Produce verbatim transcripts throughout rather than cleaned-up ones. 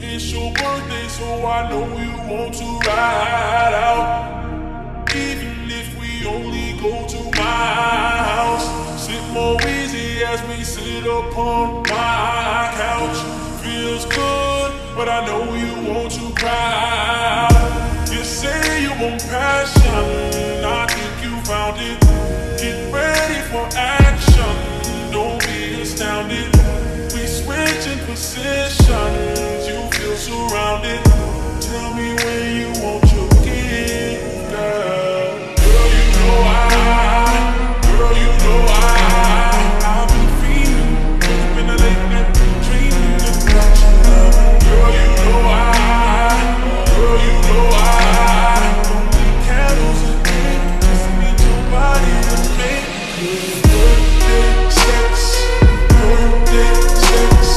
It's your birthday, so I know you want to ride out. Even if we only go to my house, sit more easy as we sit upon my couch. Feels good, but I know you want to cry out. You say you want passion, I think you found it. Get ready for action, don't be astounded. We switch in positions, you feel surrounded. Tell me when you want your gift, girl. Girl, you know I, girl, you know I, I've been feeling, up in the late night dreaming about your love. Girl, you know I, girl, you know I, don't need candles and ink, just need your body to make good birthday sex, birthday sex.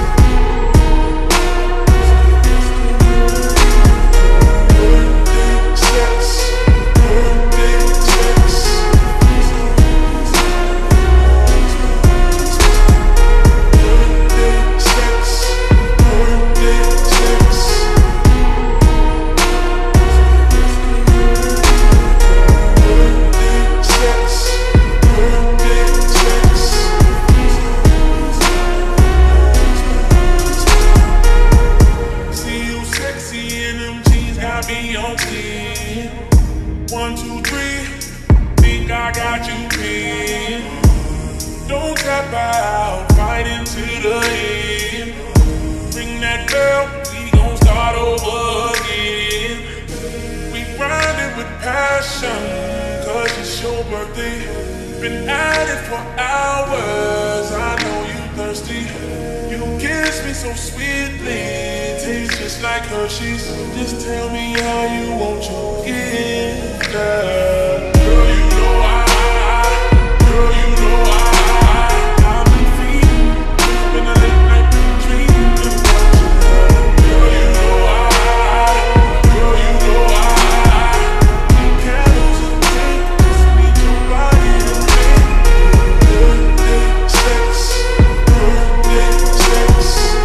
One, two, three, think I got you pinned. Don't tap out, fight into the end. Ring that bell, we gon' start over again. We grinded with passion, cause it's your birthday. Been at it for hours, I know you thirsty. You kiss me so sweetly, tastes just like Hershey's. Just tell me how you want your gift, girl. Girl, you know I, girl, you know I, I've been feeling, been a late night dreaming about your love. Girl, you know I, girl, you know I, need candles and cake, just need your body to make birthday sex, birthday sex.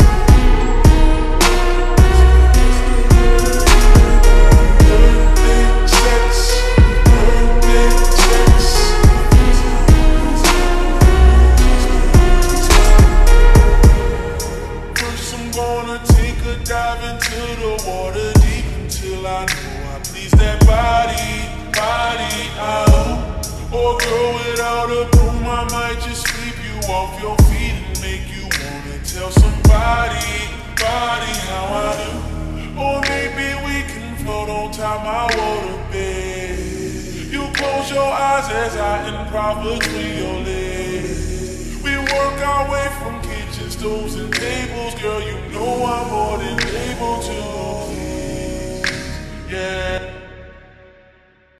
Dive into the water deep until I know I please that body, body out. Or grow it out a broom, I might just sweep you off your feet and make you wanna tell somebody, body how I do. Or maybe we can float on top my water bed. You close your eyes as I improv between your legs. We work our way from kitchen stoves and tables, girl, you know I'm more than able to please. Yeah.